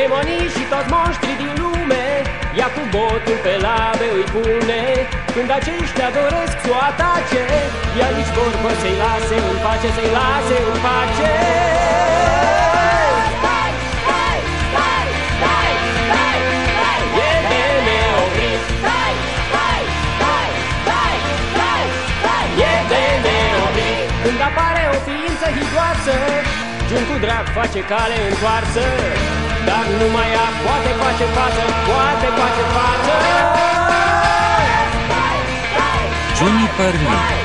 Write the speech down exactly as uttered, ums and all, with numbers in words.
demonii și toți monștrii din lume, ia cu botul pe labe îi pune. Când aceștia doresc să o atace, ea nici vorbă să-i lase în pace, să-i lase în pace. Stai, stai, stai, stai, stai, stai, E de neoprit. stai, stai, stai, stai, stai, stai, E de neoprit. Când apare o ființă hidoasă, Jun cu drag face cale întoarsă, dar numai ea poate face față, poate face față. Juniper.